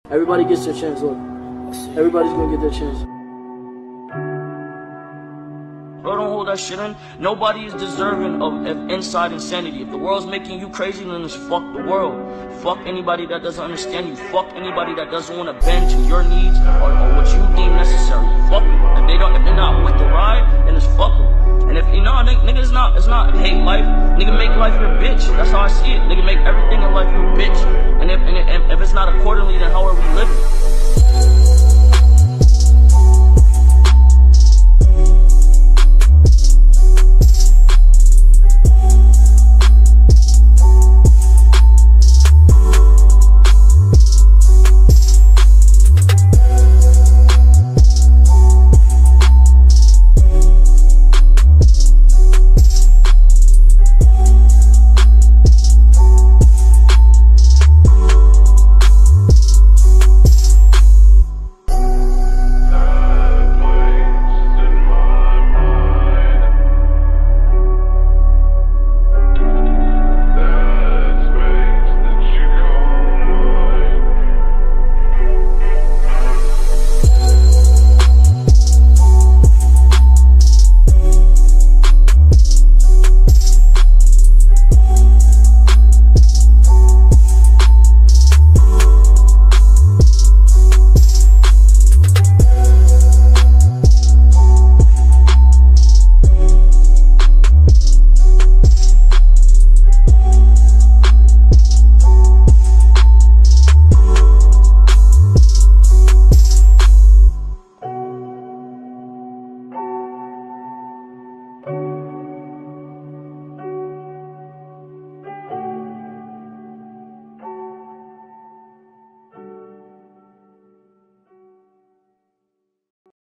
Everybody gets their chance, look. Everybody's gonna get their chance. Bro, don't hold that shit in. Nobody is deserving of inside insanity. If the world's making you crazy, then it's fuck the world. Fuck anybody that doesn't understand you. Fuck anybody that doesn't want to bend to your needs or what you deem necessary. Fuck them. If they're not with the ride, then it's fuck them. And if you know, nigga, it's not hate life. Nigga, make life your bitch. That's how I see it. Nigga, make everything in life your bitch. And if it's not accordingly, then